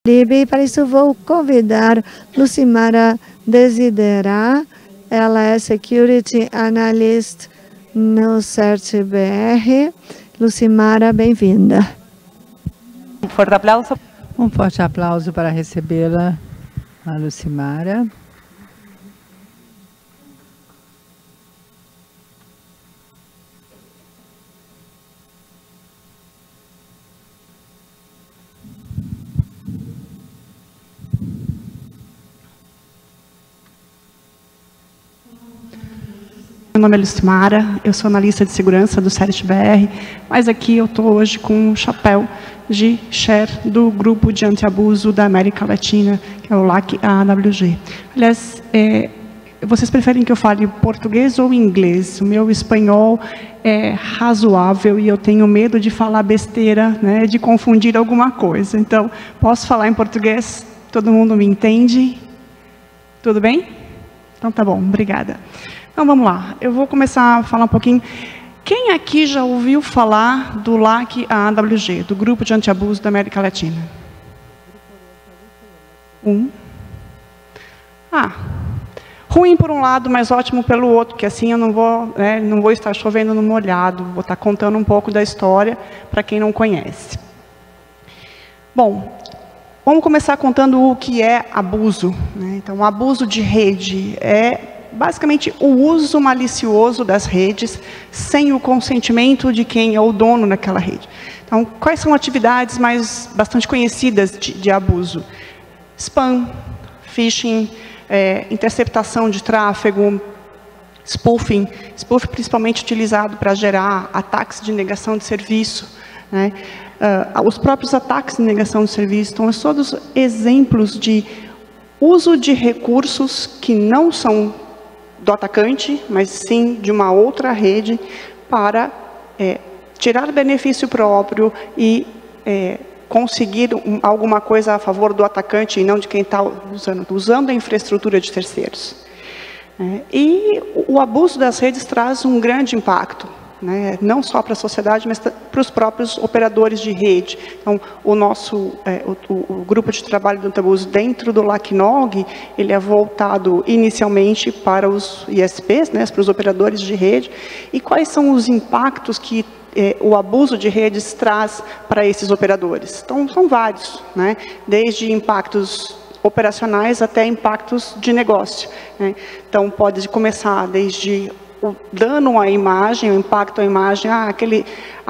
E para isso vou convidar Lucimara Desidera, ela é Security Analyst no CERT-BR. Lucimara, bem-vinda. Um forte aplauso. Um forte aplauso para recebê-la, a Lucimara. Meu nome é Lucimara, eu sou analista de segurança do CERT-BR, mas aqui eu estou hoje com um chapéu de Chair do grupo de antiabuso da América Latina, que é o LAC-AWG. Aliás, vocês preferem que eu fale português ou inglês? O meu espanhol é razoável e eu tenho medo de falar besteira, né, de confundir alguma coisa. Então, posso falar em português? Todo mundo me entende? Tudo bem? Então tá bom, obrigada. Então vamos lá, eu vou começar a falar um pouquinho. Quem aqui já ouviu falar do LAC-AWG, do Grupo de Antiabuso da América Latina? Ruim por um lado, mas ótimo pelo outro, que assim eu não vou estar chovendo no molhado, vou estar contando um pouco da história para quem não conhece. Bom, vamos começar contando o que é abuso, né? Então, o abuso de rede é basicamente o uso malicioso das redes sem o consentimento de quem é o dono daquela rede. Então, quais são atividades bastante conhecidas de abuso? Spam, phishing, interceptação de tráfego, spoofing, principalmente utilizado para gerar ataques de negação de serviço, né? Os próprios ataques de negação de serviço, então, são todos exemplos de uso de recursos que não são do atacante, mas sim de uma outra rede, para tirar benefício próprio e conseguir alguma coisa a favor do atacante e não de quem está usando a infraestrutura de terceiros. E o abuso das redes traz um grande impacto, né? Não só para a sociedade, mas para os próprios operadores de rede. Então, o grupo de trabalho do antiabuso dentro do LACNOG, ele é voltado inicialmente para os ISPs, né, para os operadores de rede. E quais são os impactos que o abuso de redes traz para esses operadores? Então, são vários, né? Desde impactos operacionais até impactos de negócio, né? Então, pode começar desde o dano à imagem, o impacto à imagem. Aquele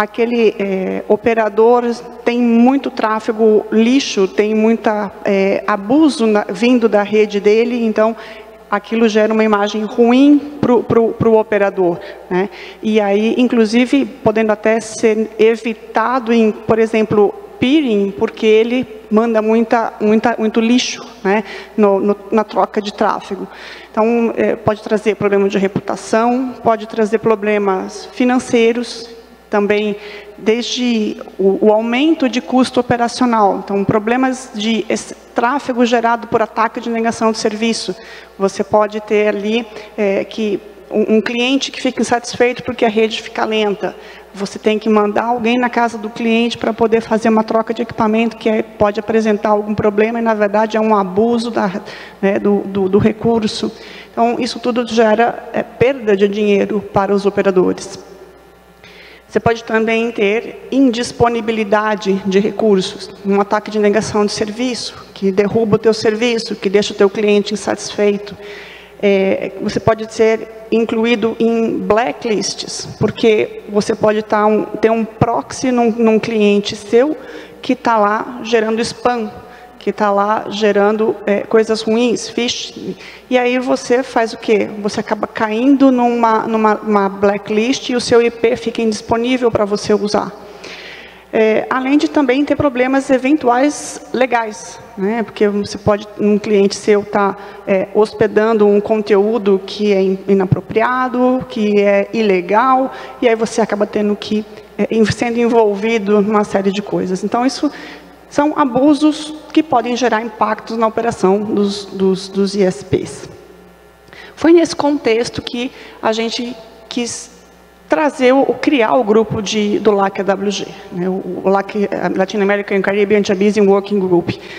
operador tem muito tráfego lixo, tem muito abuso vindo da rede dele, então aquilo gera uma imagem ruim para o operador, né? E aí, inclusive, podendo até ser evitado em, por exemplo, peering, porque ele manda muito lixo, né, na troca de tráfego. Então, pode trazer problemas de reputação, pode trazer problemas financeiros, também desde o aumento de custo operacional. Então, problemas de tráfego gerado por ataque de negação de serviço. Você pode ter ali um cliente que fica insatisfeito porque a rede fica lenta. Você tem que mandar alguém na casa do cliente para poder fazer uma troca de equipamento que pode apresentar algum problema e, na verdade, é um abuso do recurso. Então, isso tudo gera perda de dinheiro para os operadores. Você pode também ter indisponibilidade de recursos, um ataque de negação de serviço, que derruba o teu serviço, que deixa o teu cliente insatisfeito. Você pode ser incluído em blacklists, porque você pode ter um proxy num cliente seu que está lá gerando spam, que está lá gerando coisas ruins, phishing. E aí você faz o quê? Você acaba caindo numa blacklist e o seu IP fica indisponível para você usar. Além de também ter problemas eventuais legais, né? Porque você pode, um cliente seu está hospedando um conteúdo que é inapropriado, que é ilegal, e aí você acaba tendo que sendo envolvido numa série de coisas. Então, isso são abusos que podem gerar impactos na operação dos ISPs. Foi nesse contexto que a gente quis criar o grupo do LAC-AWG, né, o LAC, Latin American and Caribbean Anti-Abusing Working Group.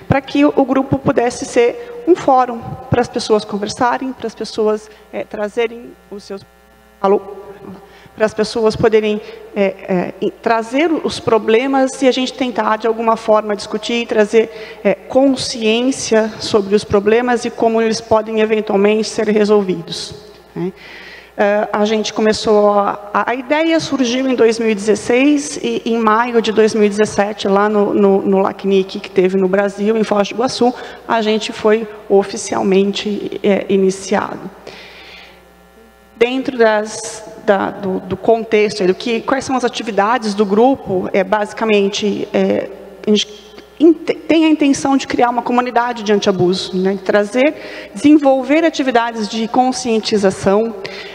para que o grupo pudesse ser um fórum para as pessoas conversarem, para as pessoas trazerem os seus... para as pessoas poderem trazer os problemas e a gente tentar, de alguma forma, discutir e trazer consciência sobre os problemas e como eles podem, eventualmente, ser resolvidos, né? A gente começou, a ideia surgiu em 2016 e em maio de 2017, lá no LACNIC, que teve no Brasil, em Foz do Iguaçu, a gente foi oficialmente iniciado. Dentro do contexto, quais são as atividades do grupo, basicamente, a gente tem a intenção de criar uma comunidade de antiabuso, né? Desenvolver atividades de conscientização,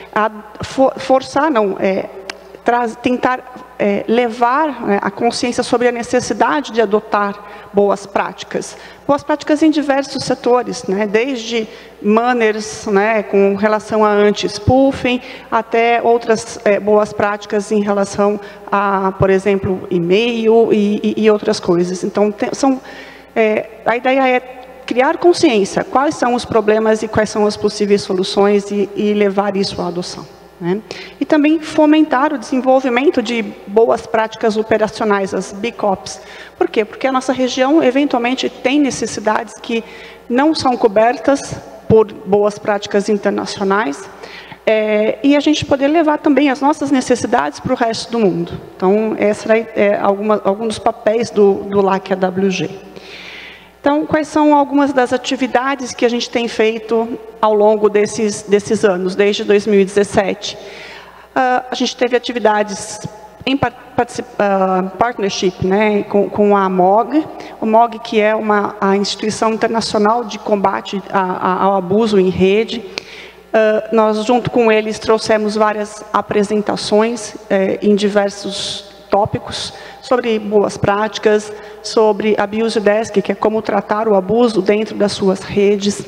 tentar levar a consciência sobre a necessidade de adotar boas práticas em diversos setores, né? Desde manners, né, com relação a anti-spoofing, até outras boas práticas em relação a, por exemplo, e-mail e outras coisas. Então, a ideia é criar consciência, quais são os problemas e quais são as possíveis soluções e levar isso à adoção, né? E também fomentar o desenvolvimento de boas práticas operacionais, as BCOPs. Por quê? Porque a nossa região, eventualmente, tem necessidades que não são cobertas por boas práticas internacionais, e a gente poder levar também as nossas necessidades para o resto do mundo. Então, esse é algum dos papéis do LAC-AWG. Então, quais são algumas das atividades que a gente tem feito ao longo desses anos, desde 2017? A gente teve atividades em partnership, né, com a MOG, o MOG, que é a Instituição Internacional de Combate ao Abuso em Rede. Nós, junto com eles, trouxemos várias apresentações em diversos tópicos, sobre boas práticas, sobre Abuse Desk, que é como tratar o abuso dentro das suas redes,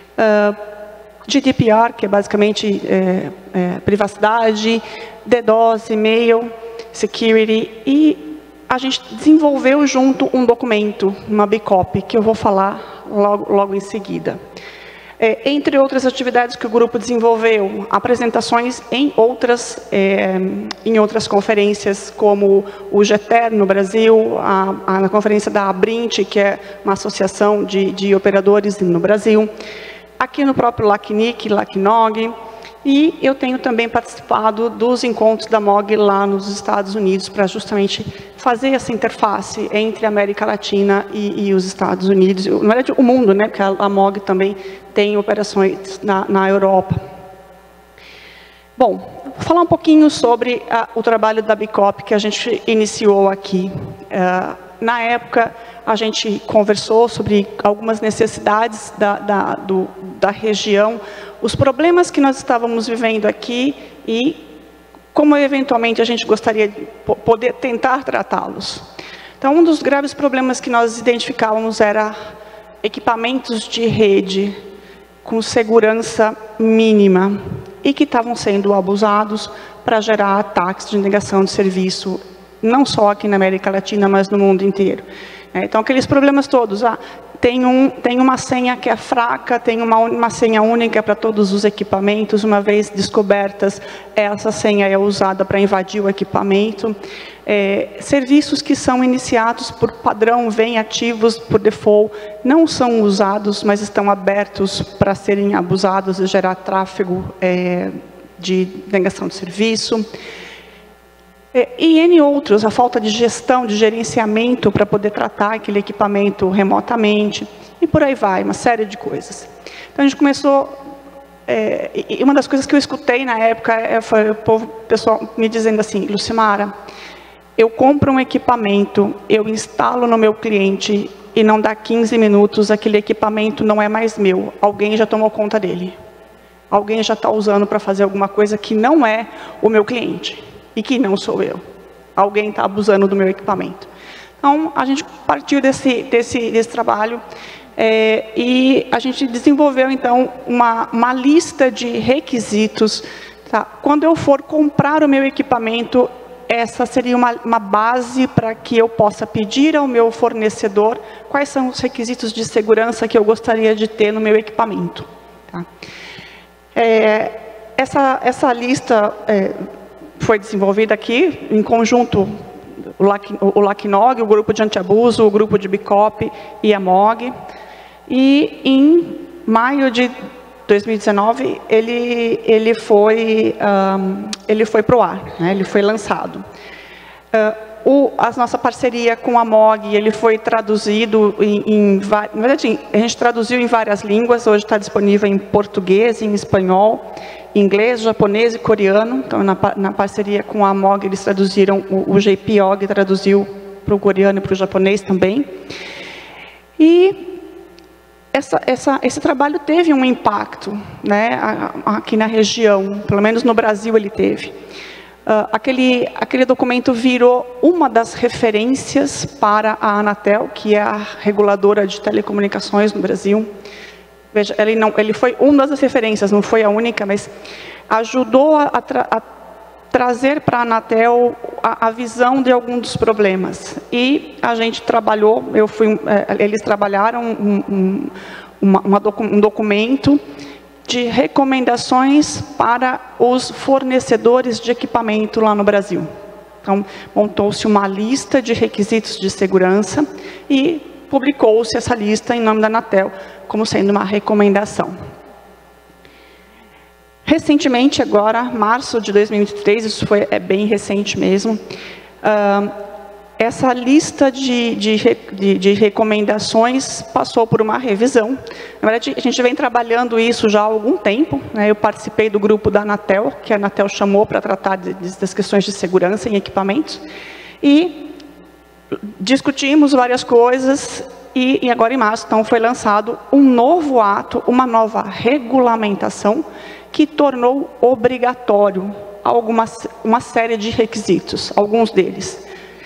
GDPR, que é basicamente privacidade, DDoS, e-mail, security, e a gente desenvolveu junto um documento, uma BCOP, que eu vou falar logo em seguida. Entre outras atividades que o grupo desenvolveu, apresentações em outras conferências, como o GETER no Brasil, a conferência da Abrint, que é uma associação de operadores no Brasil, aqui no próprio LACNIC, LACNOG, e eu tenho também participado dos encontros da MOG lá nos Estados Unidos, para justamente fazer essa interface entre a América Latina e os Estados Unidos, na verdade o mundo, né, porque a MOG também tem operações na Europa. Bom, vou falar um pouquinho sobre o trabalho da BCOP que a gente iniciou aqui. Na época, a gente conversou sobre algumas necessidades da região, os problemas que nós estávamos vivendo aqui e como, eventualmente, a gente gostaria de poder tentar tratá-los. Então, um dos graves problemas que nós identificávamos era equipamentos de rede com segurança mínima e que estavam sendo abusados para gerar ataques de negação de serviço, não só aqui na América Latina, mas no mundo inteiro. Então, aqueles problemas todos, tem uma senha que é fraca, tem uma senha única para todos os equipamentos, uma vez descobertas, essa senha é usada para invadir o equipamento. Serviços que são iniciados por padrão, vêm ativos por default, não são usados, mas estão abertos para serem abusados e gerar tráfego de negação de serviço. E N outros, a falta de gestão, de gerenciamento para poder tratar aquele equipamento remotamente, e por aí vai, uma série de coisas. Então, a gente começou, e uma das coisas que eu escutei na época foi o pessoal me dizendo assim: Lucimara, eu compro um equipamento, eu instalo no meu cliente, e não dá 15 minutos, aquele equipamento não é mais meu, alguém já tomou conta dele. Alguém já está usando para fazer alguma coisa que não é o meu cliente. E que não sou eu. Alguém está abusando do meu equipamento. Então, a gente partiu desse trabalho e a gente desenvolveu, então, uma lista de requisitos. Tá? Quando eu for comprar o meu equipamento, essa seria uma base para que eu possa pedir ao meu fornecedor quais são os requisitos de segurança que eu gostaria de ter no meu equipamento. Tá? Essa lista foi desenvolvida aqui, em conjunto, o LACNOG, o grupo de antiabuso, o grupo de BICOP e a MOG. E em maio de 2019, ele foi para o ar, né? Ele foi lançado. A nossa parceria com a MOG, ele foi traduzido na verdade, a gente traduziu em várias línguas, hoje está disponível em português, em espanhol, inglês, japonês e coreano. Então, na parceria com a MOG, eles traduziram, o JPOG traduziu para o coreano e para o japonês também. E esse trabalho teve um impacto, né, aqui na região, pelo menos no Brasil ele teve. Aquele documento virou uma das referências para a Anatel, que é a reguladora de telecomunicações no Brasil. Veja, ele foi uma das referências, não foi a única, mas ajudou a trazer para a Anatel a visão de alguns dos problemas. E a gente trabalhou, eles trabalharam um documento de recomendações para os fornecedores de equipamento lá no Brasil. Então, montou-se uma lista de requisitos de segurança e publicou-se essa lista em nome da Anatel, como sendo uma recomendação. Recentemente, agora, março de 2023, isso é bem recente mesmo, essa lista de recomendações passou por uma revisão. Na verdade, a gente vem trabalhando isso já há algum tempo, né? Eu participei do grupo da Anatel, que a Anatel chamou para tratar das questões de segurança em equipamentos, e discutimos várias coisas, e agora em março, então, foi lançado um novo ato, uma nova regulamentação, que tornou obrigatório uma série de requisitos, alguns deles.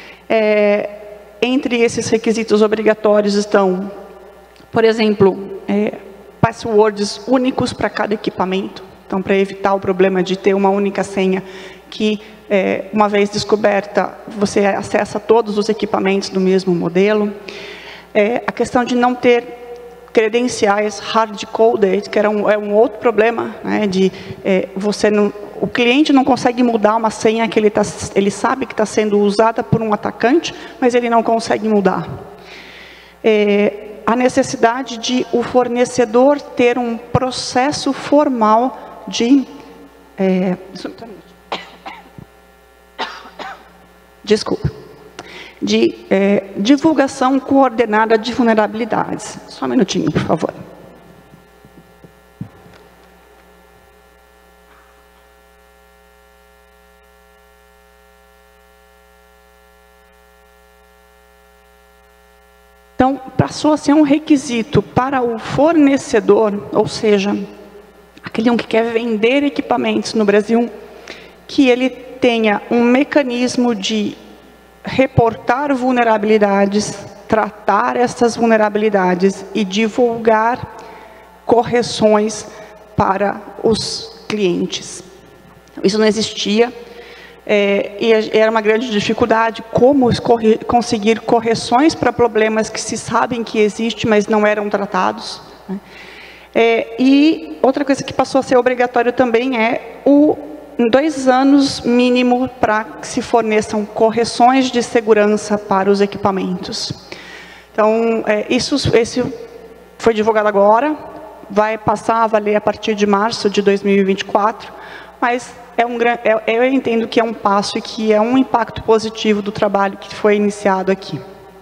Entre esses requisitos obrigatórios estão, por exemplo, passwords únicos para cada equipamento. Então, para evitar o problema de ter uma única senha que, uma vez descoberta, você acessa todos os equipamentos do mesmo modelo. A questão de não ter credenciais hard-coded, que é um outro problema, né, o cliente não consegue mudar uma senha que ele sabe que está sendo usada por um atacante, mas ele não consegue mudar. A necessidade de o fornecedor ter um processo formal de divulgação coordenada de vulnerabilidades. Só um minutinho, por favor. Então, passou a ser um requisito para o fornecedor, ou seja, aquele que quer vender equipamentos no Brasil, que ele tenha um mecanismo de reportar vulnerabilidades, tratar essas vulnerabilidades e divulgar correções para os clientes. Isso não existia, e era uma grande dificuldade como conseguir correções para problemas que se sabem que existem, mas não eram tratados, né? E outra coisa que passou a ser obrigatório também é 2 anos mínimo para que se forneçam correções de segurança para os equipamentos. Então, esse foi divulgado agora, vai passar a valer a partir de março de 2024, mas eu entendo que é um passo e que é um impacto positivo do trabalho que foi iniciado aqui.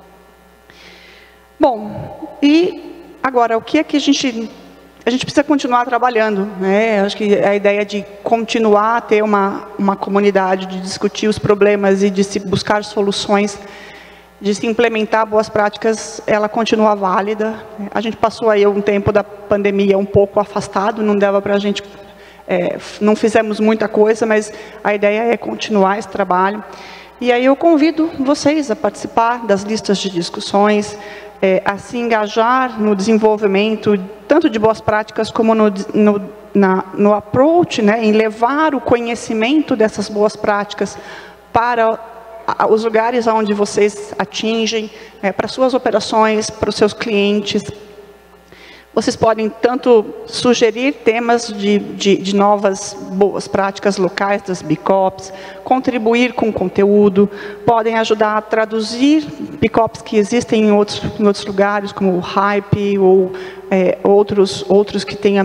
Bom, e agora, o que é que a gente precisa continuar trabalhando, né? Acho que a ideia de continuar a ter uma comunidade, de discutir os problemas e de se buscar soluções, de se implementar boas práticas, ela continua válida. A gente passou aí um tempo da pandemia um pouco afastado, não dava para a gente, não fizemos muita coisa, mas a ideia é continuar esse trabalho. E aí eu convido vocês a participar das listas de discussões, a se engajar no desenvolvimento, tanto de boas práticas como no approach, né, em levar o conhecimento dessas boas práticas para os lugares onde vocês atingem, para suas operações, para os seus clientes. Vocês podem tanto sugerir temas de novas boas práticas locais das BICOPs, contribuir com conteúdo, podem ajudar a traduzir BICOPs que existem em outros lugares, como o Hype ou outros que têm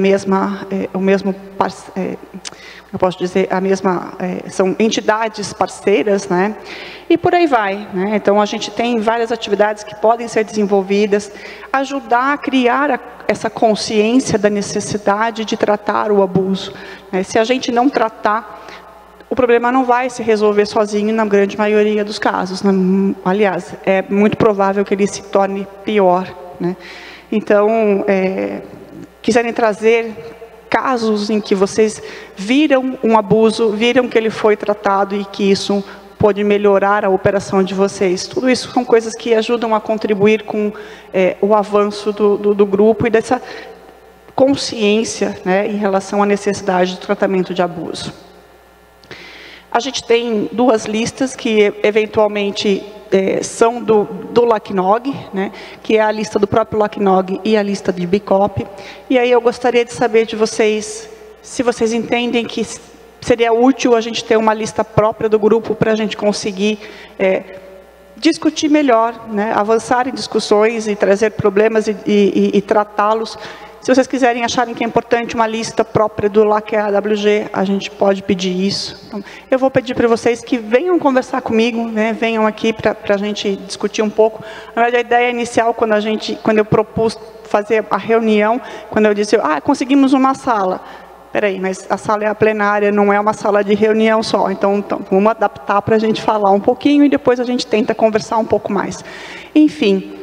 eu posso dizer, são entidades parceiras, né? E por aí vai, né? Então, a gente tem várias atividades que podem ser desenvolvidas, ajudar a criar essa consciência da necessidade de tratar o abuso, né? Se a gente não tratar, o problema não vai se resolver sozinho na grande maioria dos casos, né? Aliás, é muito provável que ele se torne pior, né? Então, quiserem trazer casos em que vocês viram um abuso, viram que ele foi tratado e que isso pode melhorar a operação de vocês. Tudo isso são coisas que ajudam a contribuir com o avanço do grupo e dessa consciência, né, em relação à necessidade de tratamento de abuso. A gente tem duas listas que eventualmente são do LACNOG, né, que é a lista do próprio LACNOG e a lista de BICOP. E aí eu gostaria de saber de vocês, se vocês entendem que seria útil a gente ter uma lista própria do grupo para a gente conseguir discutir melhor, né, avançar em discussões e trazer problemas e tratá-los. Se vocês quiserem, acharem que é importante uma lista própria do LACAWG, a gente pode pedir isso. Então, eu vou pedir para vocês que venham conversar comigo, né, venham aqui para a gente discutir um pouco. Na verdade, a ideia inicial, quando eu propus fazer a reunião, quando eu disse, conseguimos uma sala. Peraí, mas a sala é a plenária, não é uma sala de reunião só. Então vamos adaptar para a gente falar um pouquinho e depois a gente tenta conversar um pouco mais. Enfim,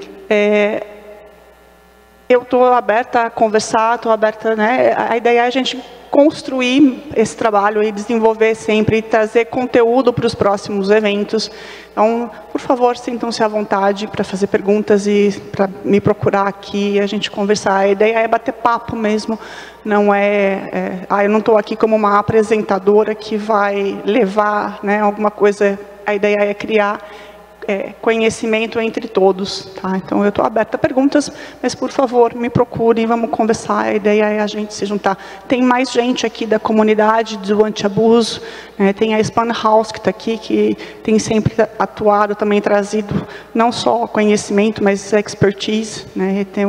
eu estou aberta a conversar, estou aberta, né? A ideia é a gente construir esse trabalho e desenvolver sempre, e trazer conteúdo para os próximos eventos. Então, por favor, sintam-se à vontade para fazer perguntas e para me procurar aqui e a gente conversar. A ideia é bater papo mesmo, não eu não estou aqui como uma apresentadora que vai levar, né, alguma coisa. A ideia é criar conhecimento entre todos, tá? Então, eu estou aberta a perguntas, mas, por favor, me procurem, vamos conversar. A ideia é a gente se juntar. Tem mais gente aqui da comunidade do antiabuso, né? Tem a Span House, que está aqui, que tem sempre atuado, também trazido não só conhecimento, mas expertise, né? Tem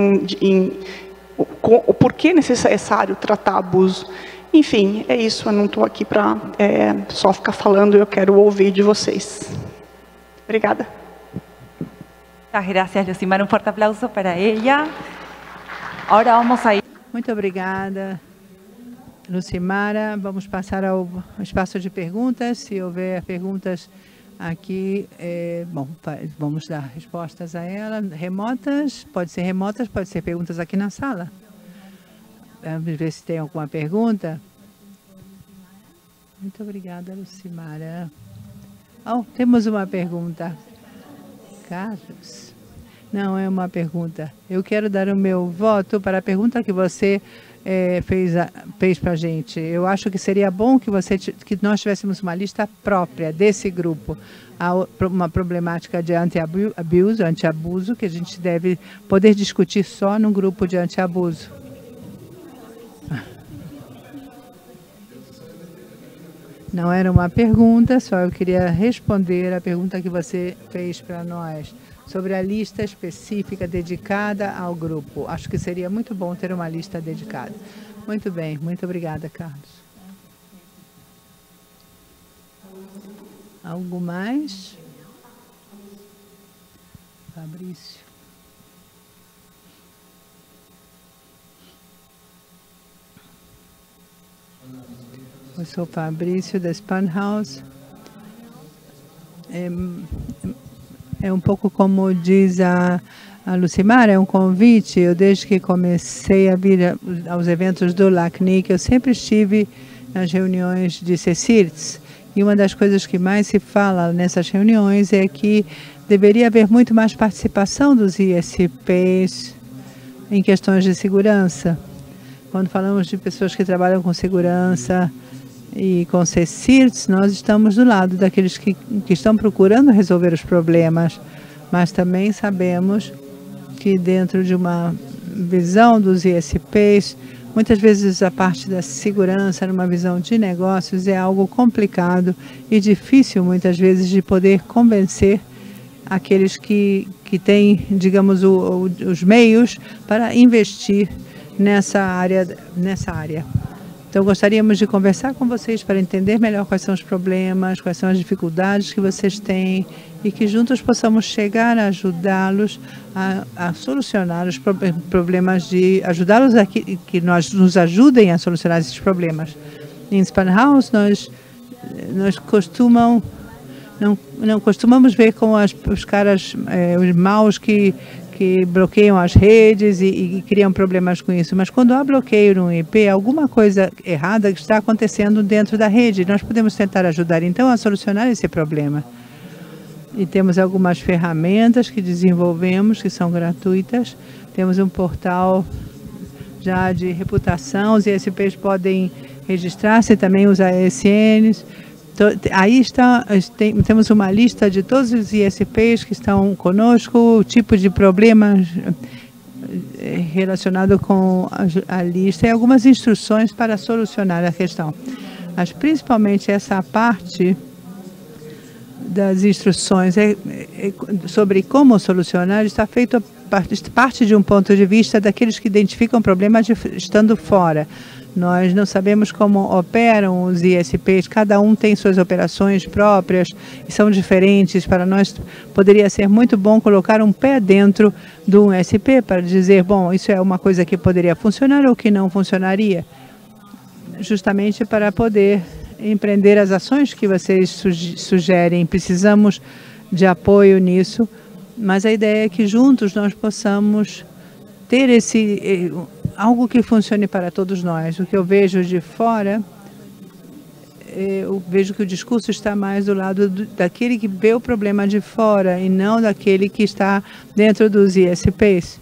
o porquê necessário tratar abuso. Enfim, é isso. Eu não estou aqui para só ficar falando, eu quero ouvir de vocês. Obrigada. Muchas gracias, Lucimara. Forte aplauso para ella. Agora vamos a ir. Muito obrigada, Lucimara. Vamos passar ao espaço de perguntas. Se houver perguntas aqui, vamos dar respostas a ela. Remotas, pode ser perguntas aqui na sala. Vamos ver se tem alguma pergunta. Muito obrigada, Lucimara. Temos uma pergunta. Carlos? Não, é uma pergunta. Eu quero dar o meu voto para a pergunta que você fez para a gente. Eu acho que seria bom que nós tivéssemos uma lista própria desse grupo. Há uma problemática de antiabuso, que a gente deve poder discutir só num grupo de antiabuso. Não era uma pergunta, só eu queria responder a pergunta que você fez para nós sobre a lista específica dedicada ao grupo. Acho que seria muito bom ter uma lista dedicada. Muito bem, muito obrigada, Carlos. Algo mais? Fabrício. Eu sou Fabrício, da Span House. É um pouco como diz a Lucimara, é um convite. Eu, desde que comecei a vir aos eventos do LACNIC, eu sempre estive nas reuniões de CECIRTS. E uma das coisas que mais se fala nessas reuniões é que deveria haver muito mais participação dos ISPs em questões de segurança. Quando falamos de pessoas que trabalham com segurança, E com CSIRTS, nós estamos do lado daqueles que estão procurando resolver os problemas, mas também sabemos que dentro de uma visão dos ISPs, muitas vezes a parte da segurança, numa visão de negócios, é algo complicado e difícil, muitas vezes, de poder convencer aqueles que têm, digamos, os meios para investir nessa área. Então, gostaríamos de conversar com vocês para entender melhor quais são os problemas, quais são as dificuldades que vocês têm e que juntos possamos chegar a ajudá-los a solucionar os problemas, ajudá-los a que nos ajudem a solucionar esses problemas. Em Spanhouse, nós não costumamos ver como os caras, os maus que bloqueiam as redes e criam problemas com isso. Mas quando há bloqueio no IP, alguma coisa errada está acontecendo dentro da rede. Nós podemos tentar ajudar, então, a solucionar esse problema. E temos algumas ferramentas que desenvolvemos, que são gratuitas. Temos um portal já de reputação. Os ISPs podem registrar-se, também usar ESNs. Aí temos uma lista de todos os ISPs que estão conosco, o tipo de problemas relacionado com a lista e algumas instruções para solucionar a questão. Mas principalmente essa parte das instruções sobre como solucionar está feito parte de um ponto de vista daqueles que identificam problemas estando fora. Nós não sabemos como operam os ISPs, cada um tem suas operações próprias e são diferentes. Para nós, poderia ser muito bom colocar um pé dentro de um ISP para dizer, bom, isso é uma coisa que poderia funcionar ou que não funcionaria, justamente para poder empreender as ações que vocês sugerem. Precisamos de apoio nisso, mas a ideia é que juntos nós possamos ter algo que funcione para todos nós. O que eu vejo de fora, eu vejo que o discurso está mais do lado daquele que vê o problema de fora e não daquele que está dentro dos ISPs.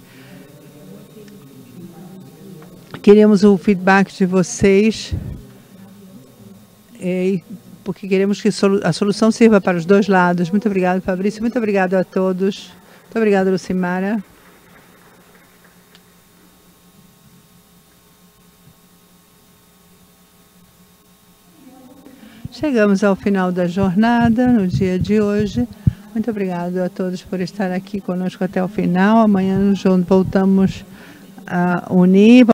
Queremos o feedback de vocês, porque queremos que a solução sirva para os dois lados. Muito obrigado, Fabrício. Muito obrigado a todos. Muito obrigado, Lucimara. Chegamos ao final da jornada, no dia de hoje. Muito obrigado a todos por estar aqui conosco até o final. Amanhã voltamos a unir.